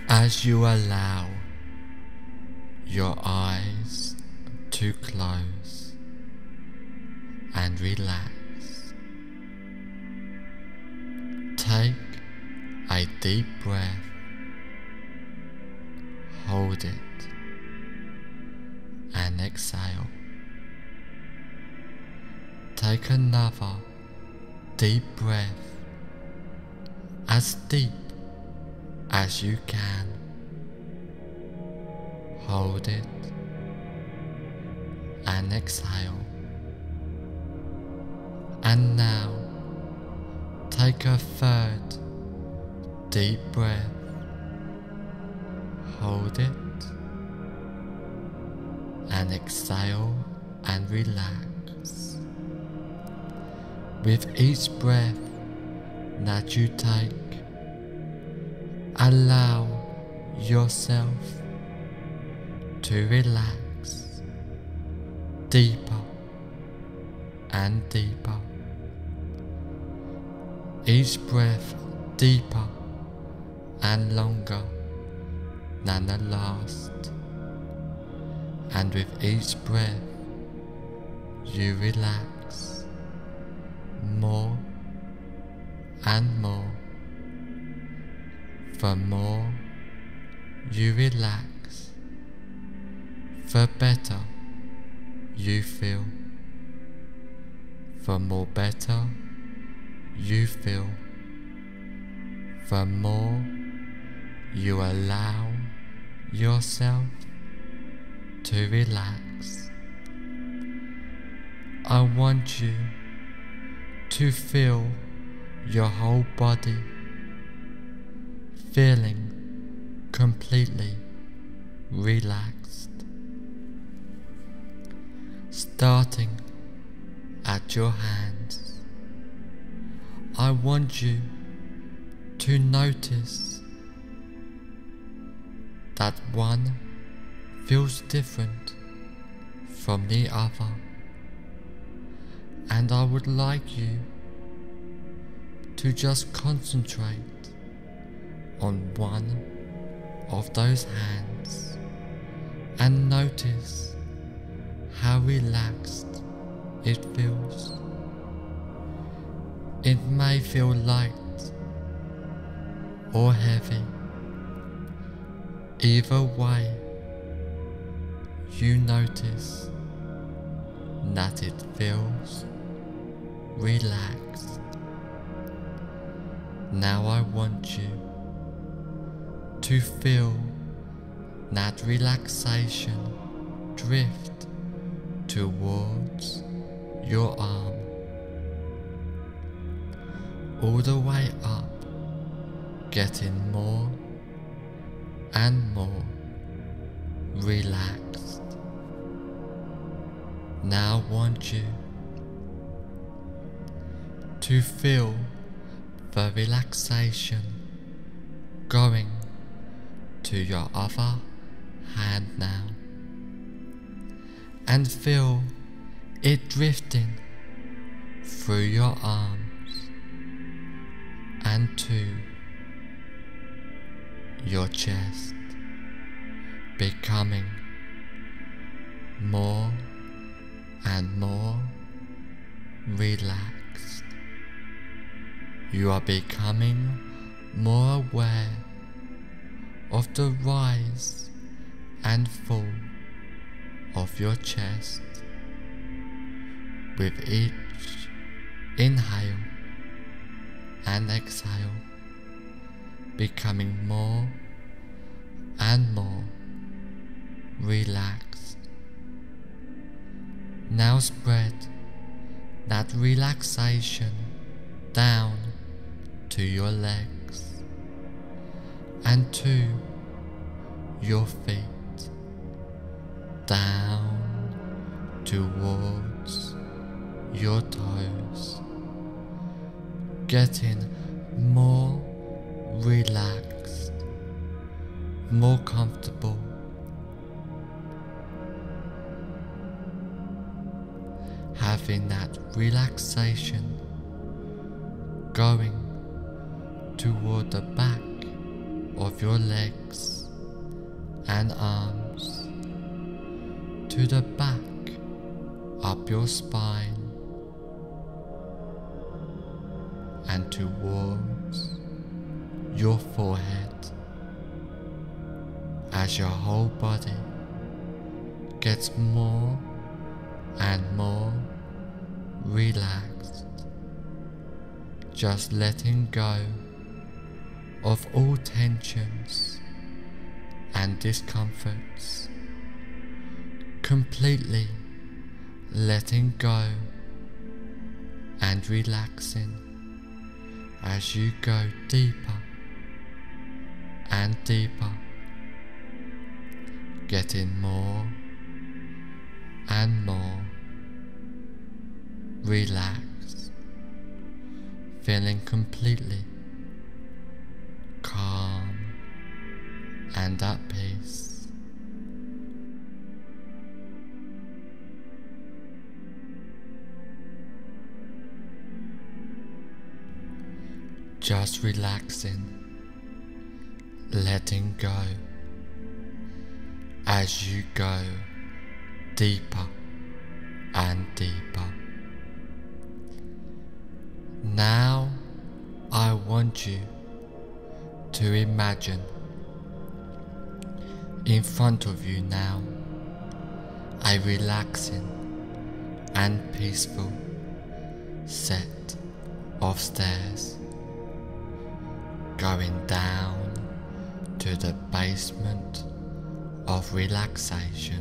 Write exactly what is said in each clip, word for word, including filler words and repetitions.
As you allow your eyes to close and relax, take a deep breath, hold it, and exhale. Take another deep breath, as deep as you can. Hold it and exhale. And now take a third deep breath. Hold it and exhale and relax. With each breath that you take, allow yourself to relax deeper and deeper. Each breath deeper and longer than the last, and with each breath you relax more and more. The more you relax, the better you feel. The more better you feel, the more you allow yourself to relax. I want you to feel your whole body feeling completely relaxed, starting at your hands. I want you to notice that one feels different from the other, and I would like you to just concentrate on one of those hands and notice how relaxed it feels. It may feel light or heavy. Either way, you notice that it feels relaxed. Now I want you to feel that relaxation drift towards your arm, all the way up, getting more and more relaxed. Now I want you to feel the relaxation going to your other hand now, and feel it drifting through your arms and to your chest, becoming more and more relaxed. You are becoming more aware of the rise and fall of your chest with each inhale and exhale, becoming more and more relaxed. Now spread that relaxation down to your legs and to your feet, down towards your toes, getting more relaxed, more comfortable. Having that relaxation going toward the back of your legs and arms to the back up your spine and towards your forehead as your whole body gets more and more relaxed, just letting go of all tensions and discomforts, completely letting go and relaxing as you go deeper and deeper, getting more and more relaxed, feeling completely calm and at peace. Just relaxing, letting go as you go deeper and deeper. Now I want you to imagine in front of you now a relaxing and peaceful set of stairs going down to the basement of relaxation.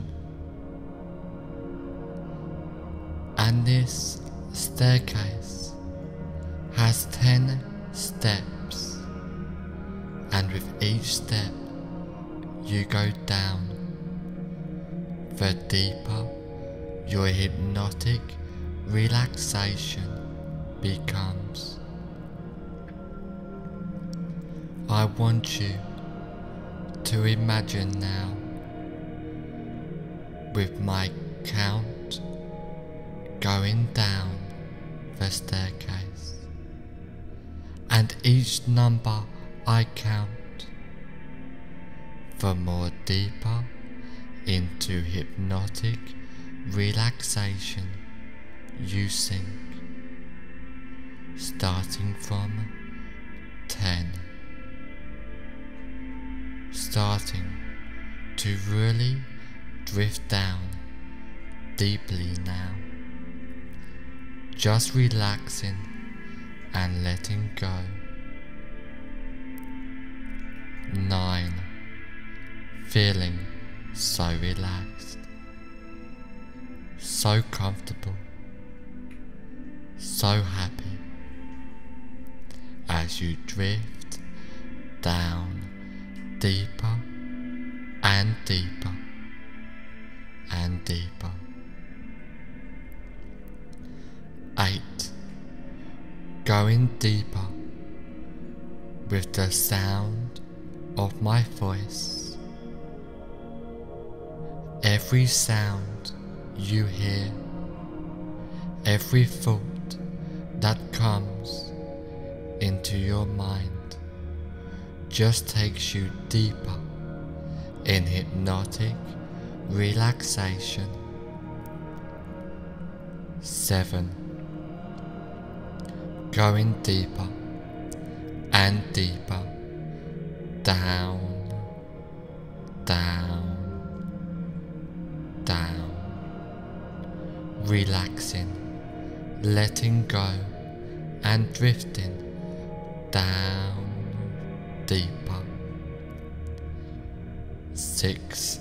And this staircase has ten steps, and with each step you go down, the deeper your hypnotic relaxation becomes. I want you to imagine now, with my count going down the staircase, and each number I count, the more deeper into hypnotic relaxation you sink, starting from ten, starting to really drift down deeply now, just relaxing and letting go. Nine, feeling so relaxed, so comfortable, so happy as you drift down deeper and deeper and deeper. Eight, going deeper with the sound of my voice. Every sound you hear, every thought that comes into your mind just takes you deeper in hypnotic relaxation. Seven, going deeper and deeper, down, down, down, relaxing, letting go and drifting down deeper. Six,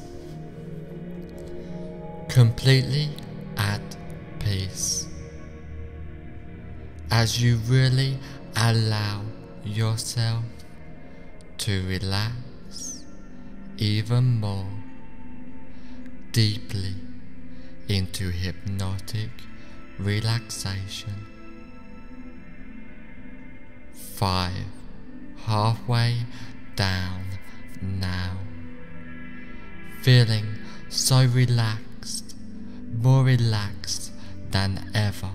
completely at peace as you really allow yourself to relax even more deeply into hypnotic relaxation. Five, halfway down now, feeling so relaxed, more relaxed than ever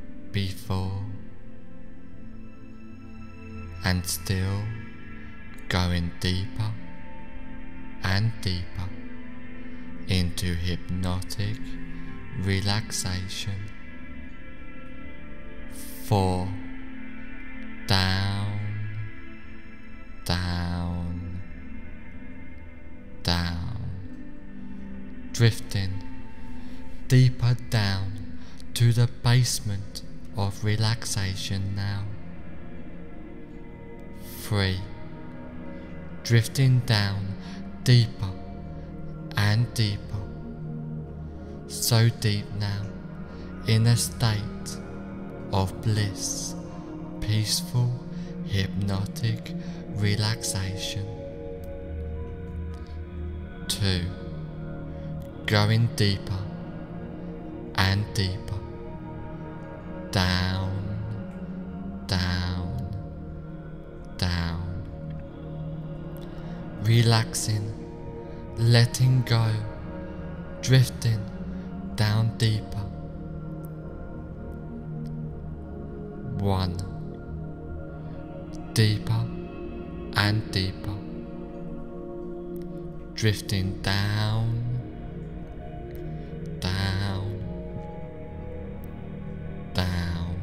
before, and still going deeper and deeper into hypnotic relaxation. Four. Down, down, down, drifting deeper down to the basement of relaxation now. Three. Drifting down deeper and deeper, so deep now, in a state of bliss, peaceful, hypnotic relaxation. Two. Going deeper and deeper, down, down, down, relaxing, letting go, drifting down deeper. One. Deeper and deeper, drifting down, down, down.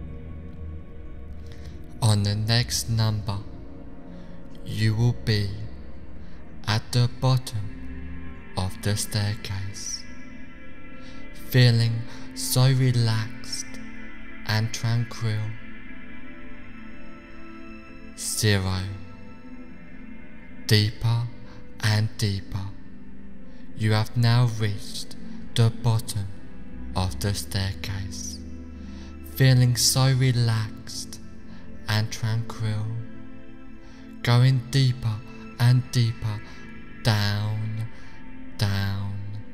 On the next number, you will be at the bottom of the staircase, feeling so relaxed and tranquil. Zero. Deeper and deeper, you have now reached the bottom of the staircase, feeling so relaxed and tranquil, going deeper and deeper, down, down,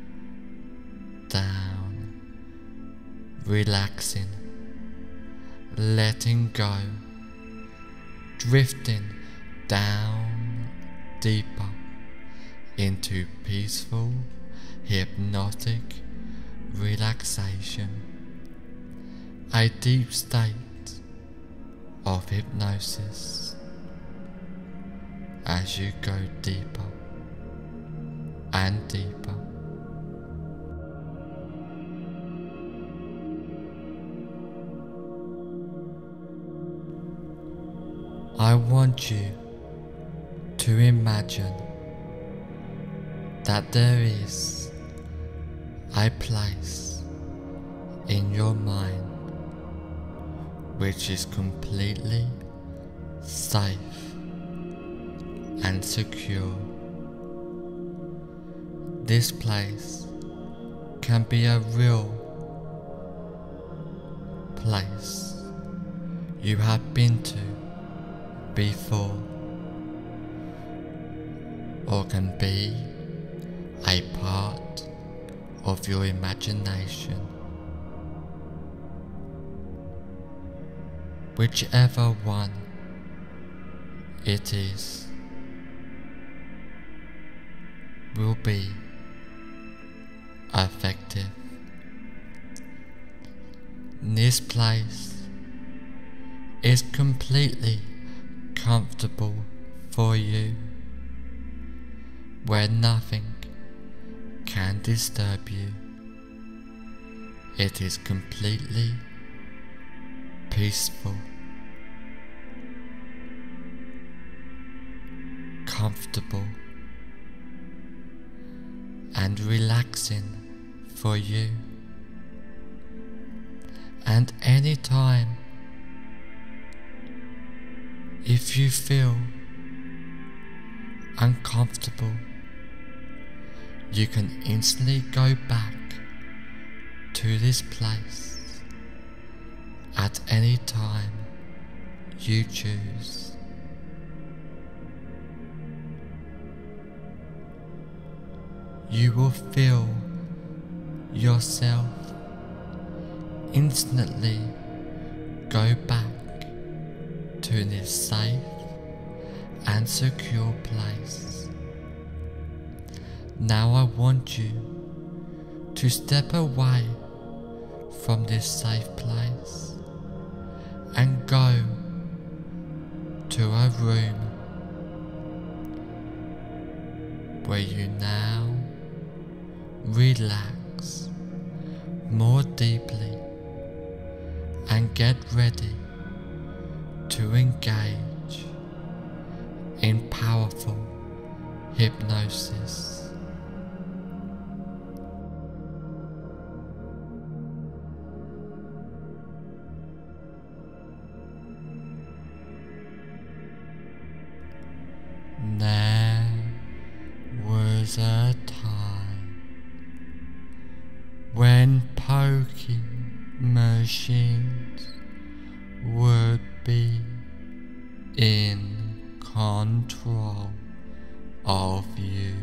down, relaxing, letting go, drifting down deeper into peaceful, hypnotic relaxation, a deep state of hypnosis as you go deeper and deeper. I want you to imagine that there is a place in your mind which is completely safe and secure. This place can be a real place you have been to before, or can be a part of your imagination. Whichever one it is will be effective. This place is completely comfortable for you, where nothing can disturb you. It is completely peaceful, comfortable, and relaxing for you. And any time, if you feel uncomfortable, you can instantly go back to this place at any time you choose. You will feel yourself instantly go back to this safe and secure place. Now I want you to step away from this safe place and go to a room where you now relax more deeply and get ready to engage in powerful hypnosis. There was a time when Pokie machines would be in control of you,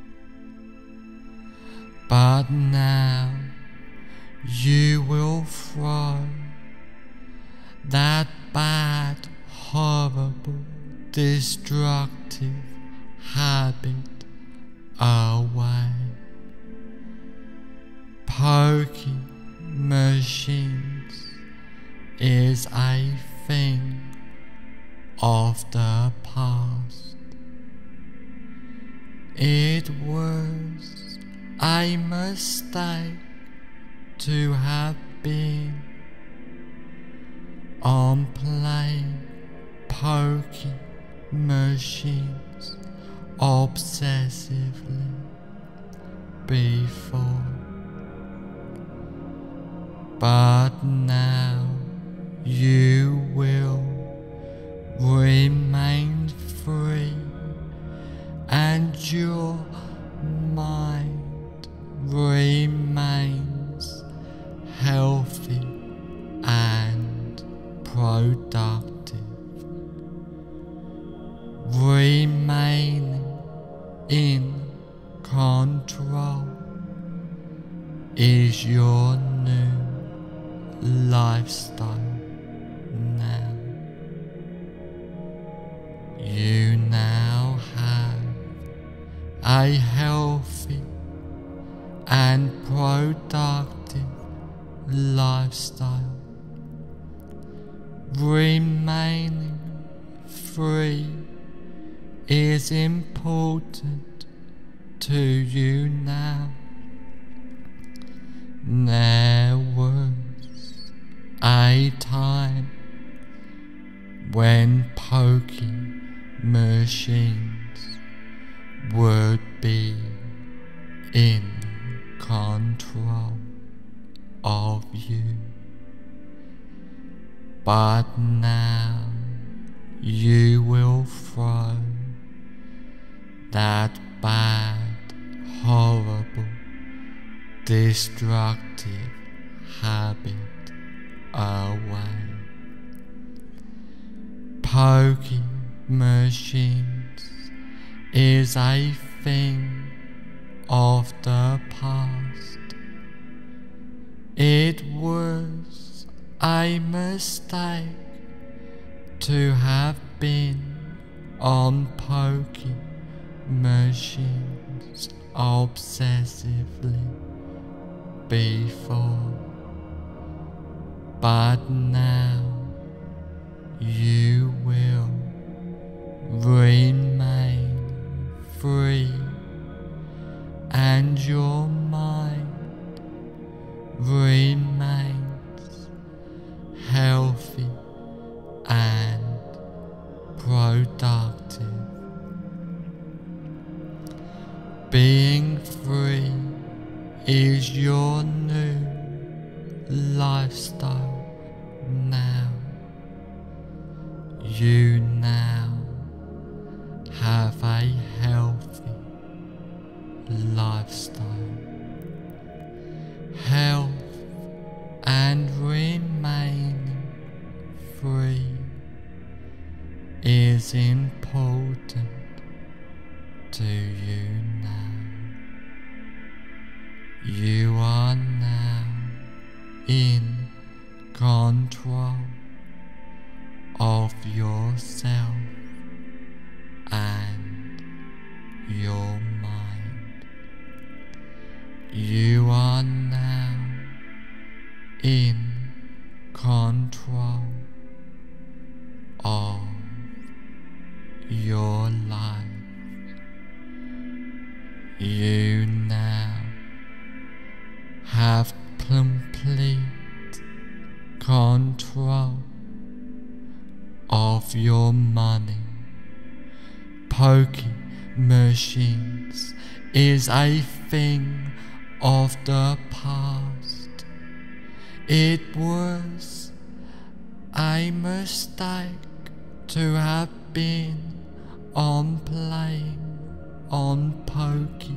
but now you will throw that bad, horrible, destructive habit away. Pokie machines is a thing of the past. It was a mistake to have been on playing Pokie machines obsessively before, but now you will remain free and your mind remains healthy and productive. Remaining in control is your new lifestyle now. You now have a healthy and productive lifestyle. Remaining free is important to you now. There was a time when Pokie machines would be in control of you, but now you will throw that bad, horrible, destructive habit away. Pokie machines is a thing of the past. It was a mistake to have been on Pokie machines obsessively before, but now you will remain free and your mind remains healthy and productive. Being free is your new lifestyle now. You now have a healthy lifestyle. Health and remaining free is important to you now. You are now in control of yourself and your mind. You are now in control of your life. have complete control of your money. Pokie machines is a thing of the past. It was a mistake to have been on playing on Pokie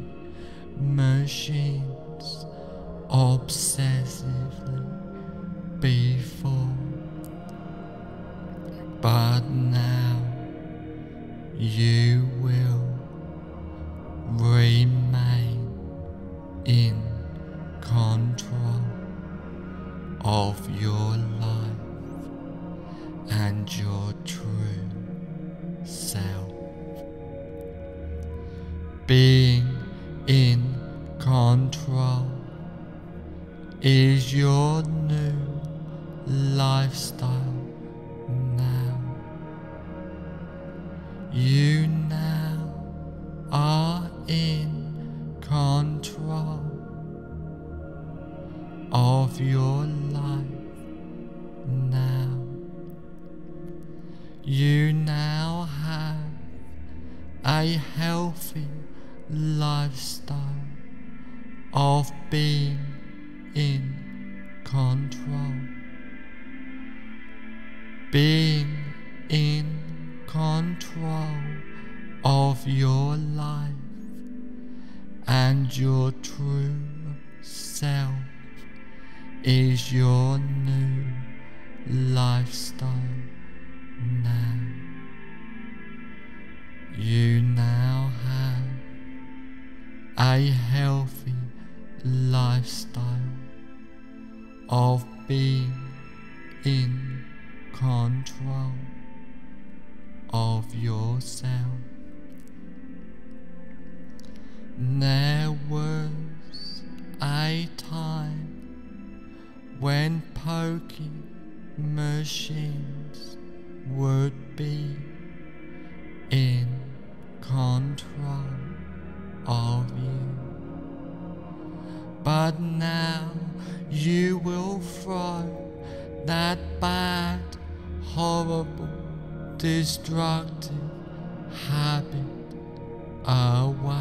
machines obsessively before, but now you will remain in control of your life and your true self. Being in control is your new lifestyle now. You now are in control of your life now. You now have a healthy lifestyle of being in control. Being in control of your life and your true self is your new lifestyle now. You now have a healthy lifestyle of being in control of yourself. There was a time when Pokie machines would be in control of you, but now you will throw that bad, horrible, destructive habit away.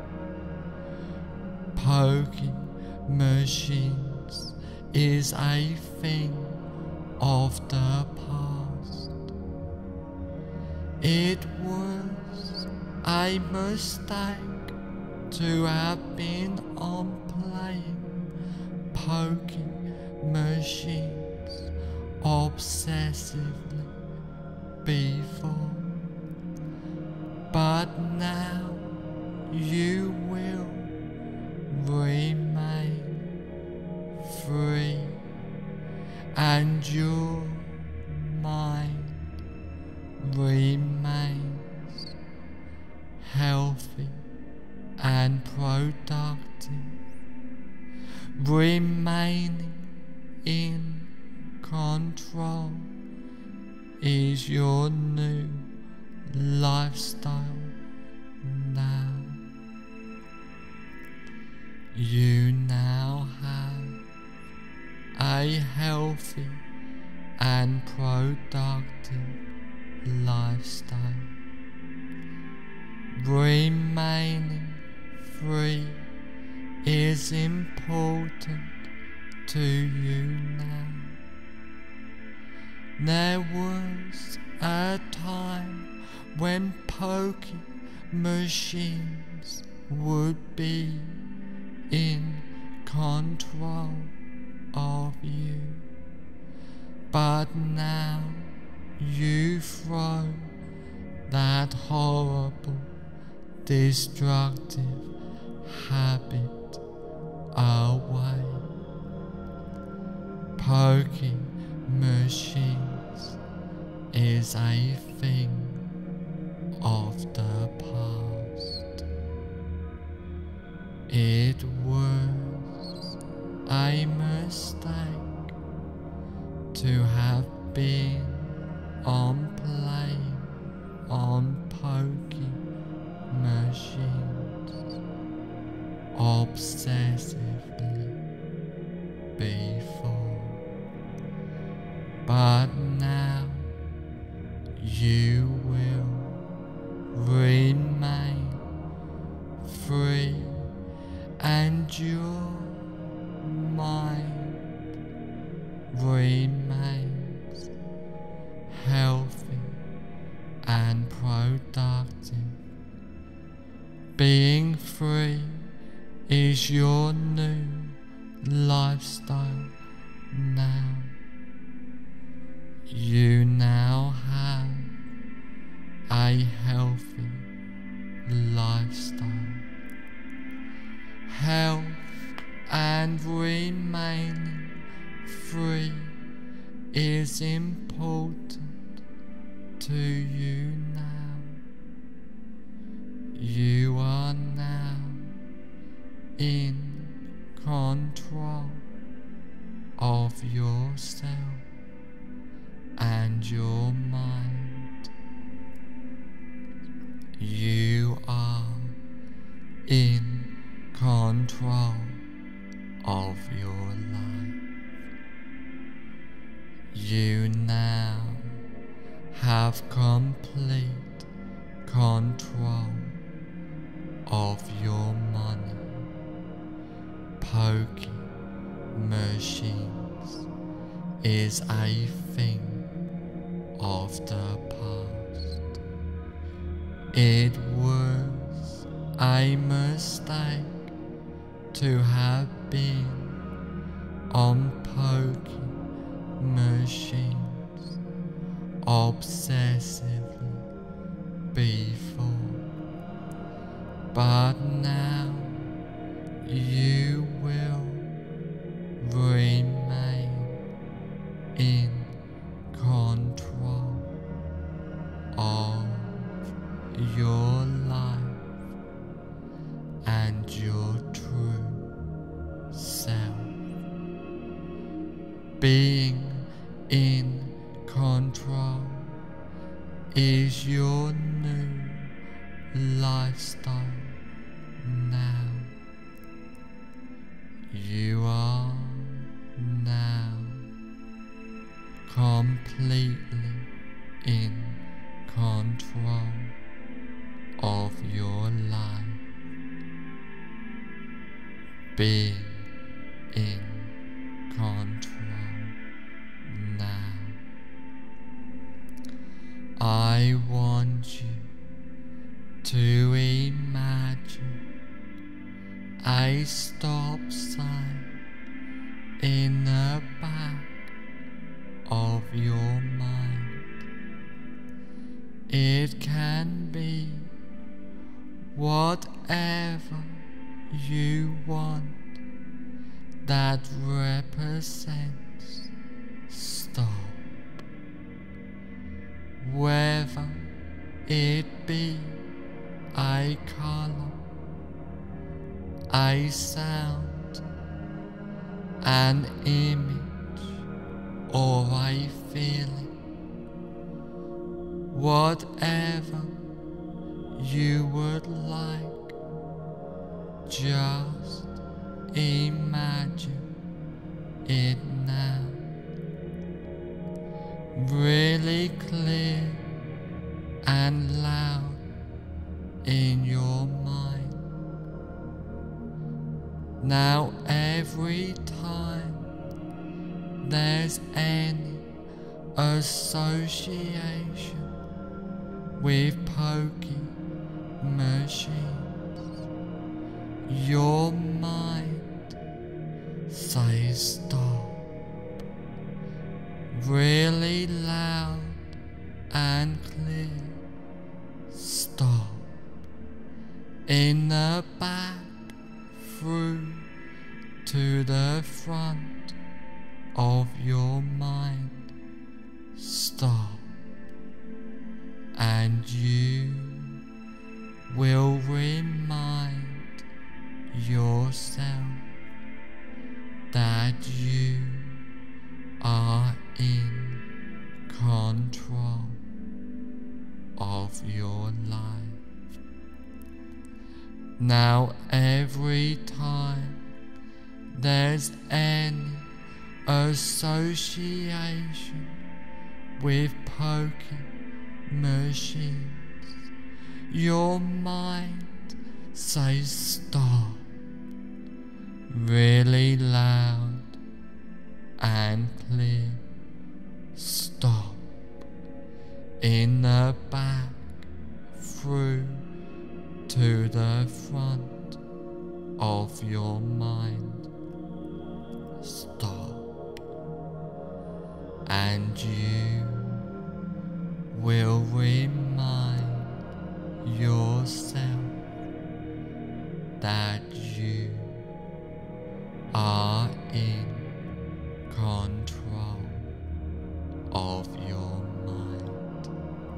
Pokie machines is a thing of the past. It was a mistake to have been on playing Pokie machines obsessively before, but now you will remain free and your mind remains healthy and productive. Remaining in control is your new lifestyle now. You now have a healthy and productive lifestyle. Remaining free is important to you now. There was a time when Pokie machines would be in control of you, but now you throw that horrible, destructive habit away. Pokie machines is a thing of the past. It was a mistake to have been on playing on Pokie machines obsessively before. But now you will remain free, and your mind remains healthy and productive. Being free is your new lifestyle now. You now have a healthy lifestyle. Health and remaining free is important to you now. You are now in control of yourself and your mind. You are in control of your life. You now have complete control of your money. Pokie machines is a thing of the past. It was a mistake to have been on Pokie machines obsessively before. But now you will remain in control of your life and your true self. Being in control is your new lifestyle now. You are now completely in control of your life. Being in control now. I want you to imagine a stop sign in the back of your mind. It can be whatever you want that represents stop. Whether it be a color, a sound, an image, or a feeling. Whatever you would like, just imagine it now. Really clear and loud in your mind. Now every time there's any association with Pokie machines, your mind says stop. Really loud and clear. Stop. In the back, through to the front of your mind. Stop. And you will remind yourself that you are in control of your life. Now every time there's any association with Pokie machines. Your mind says stop really loud and clear. Stop in the back through to the front of your mind. Stop, and you will remind yourself that you are in control of your mind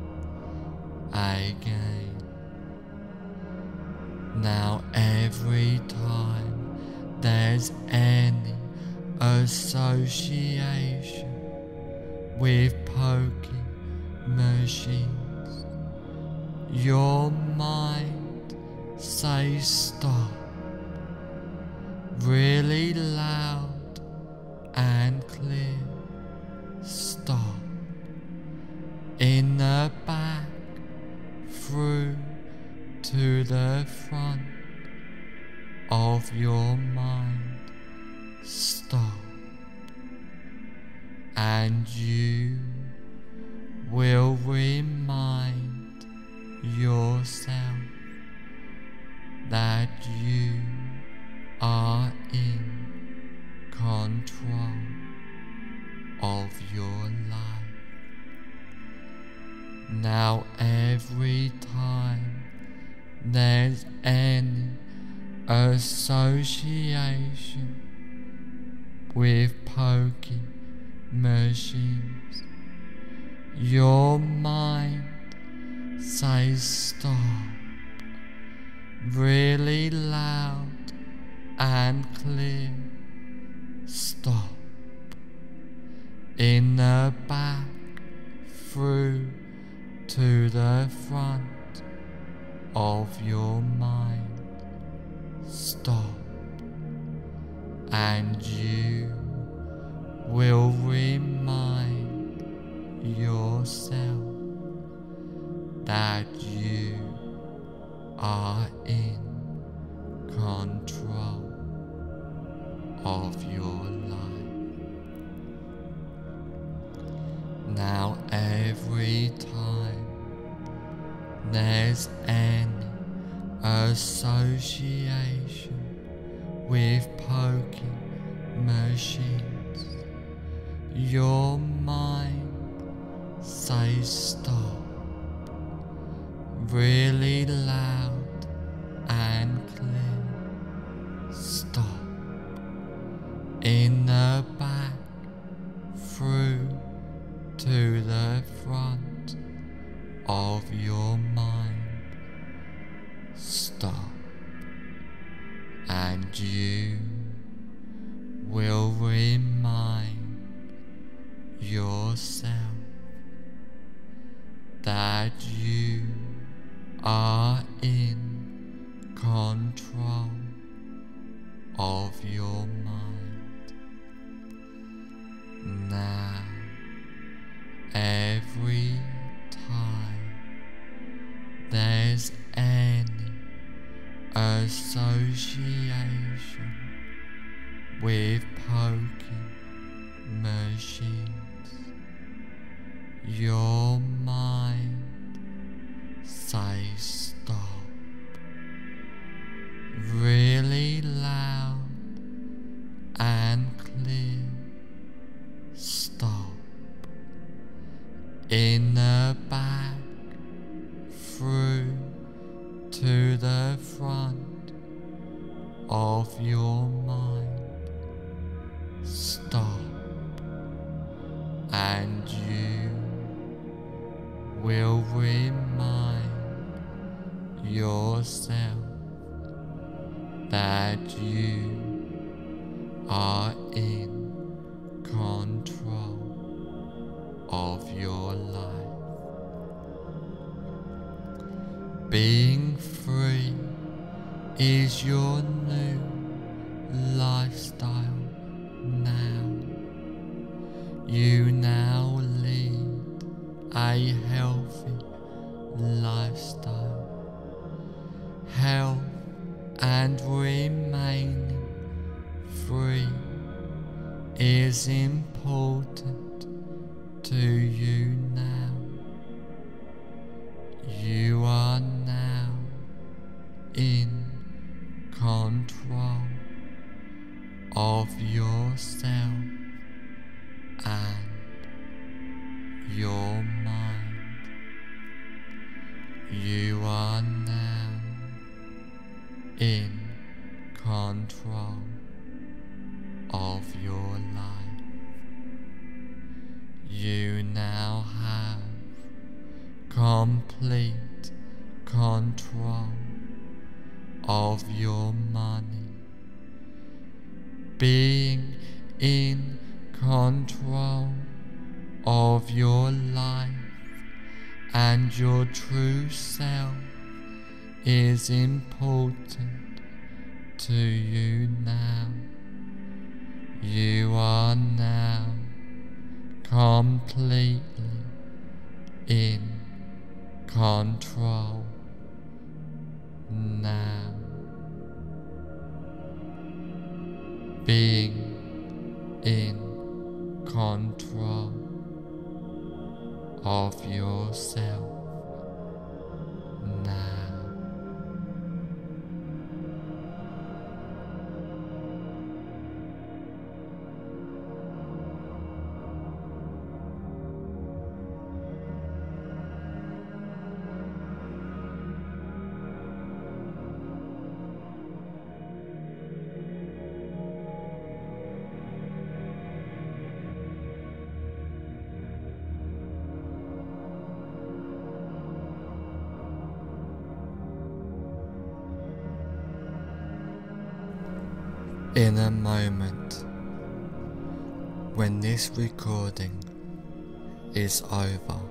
again. Now every time there's any association with Pokie machines, your mind says stop really loud and clear. Stop in the back through to the front of your mind. Stop, and you will remind yourself that you are in control of your life. Now every time there's any association with Pokie machines, your mind says stop really loud and clear. Stop in the back through to the front of your mind. Stop, and you will remind yourself that you are in control of your life. Now every time there's any association with Pokie machines, your mind says stop really loud and clear. Stop in the back through to the front of your mind. Stop, and you will remind yourself that you are in control of your mind. Now, every time there's any association with Pokie machines, your mind says stop really loud and clear. Stop in the back through to the front of your mind. Stop, and you will remind yourself that you are in control of your life. Being free is your new lifestyle now. You now lead a healthy lifestyle. Health and remaining free is important to you now. You are now in control of yourself and your mind. You are now in control of your life. You now have complete control of your money. Being in control of your life and your true self is important to you now. You are now completely in control now. Being in control of yourself now. In a moment, when this recording is over,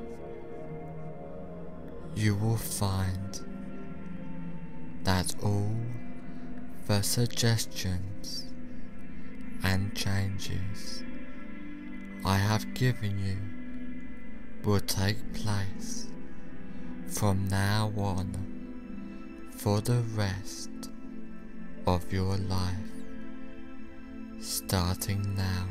you will find that all the suggestions and changes I have given you will take place from now on for the rest of your life. Starting now.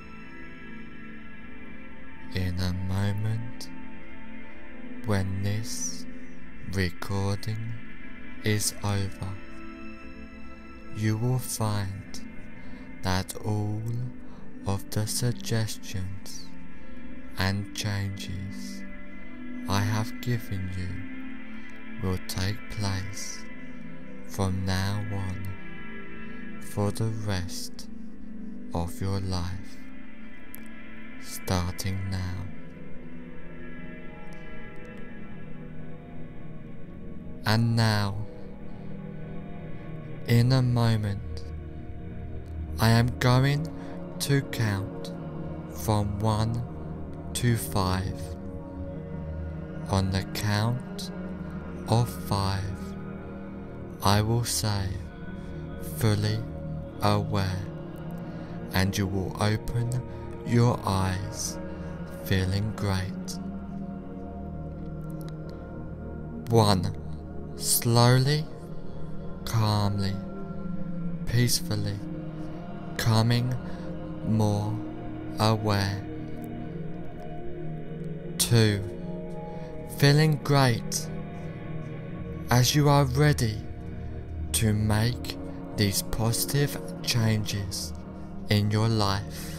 In a moment, when this recording is over, you will find that all of the suggestions and changes I have given you will take place from now on for the rest of your life, starting now. And now, in a moment, I am going to count from one to five. On the count of five, I will say, fully aware, and you will open your eyes feeling great. One. Slowly, calmly, peacefully, coming more aware. Two. Feeling great as you are ready to make these positive changes in your life.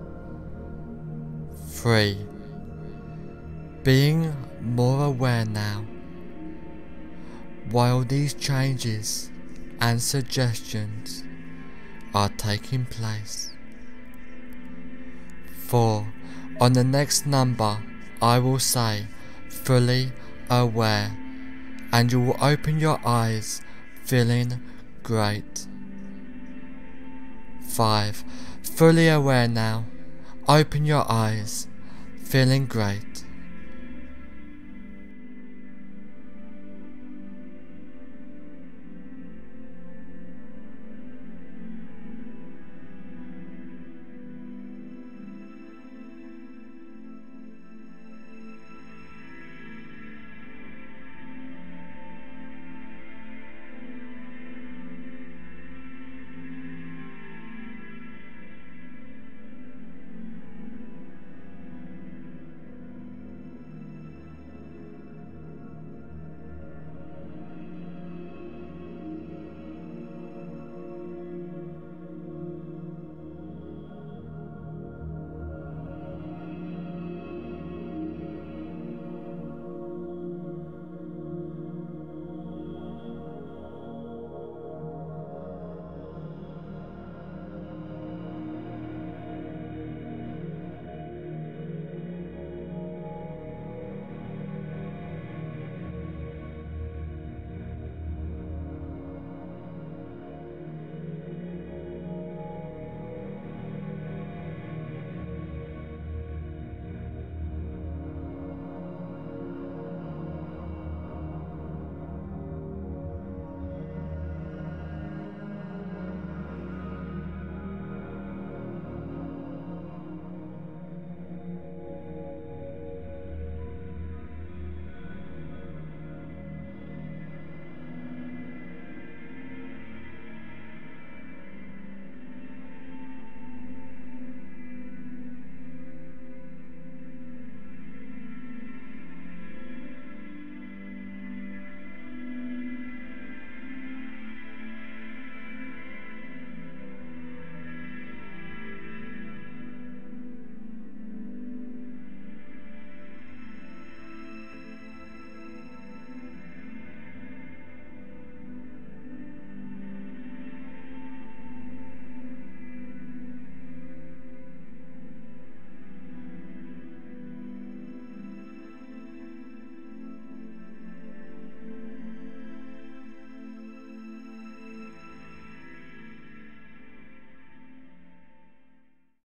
Three. Being more aware now, while these changes and suggestions are taking place. Four. On the next number, I will say, fully aware, and you will open your eyes feeling great. Five. Fully aware now. Open your eyes, feeling great.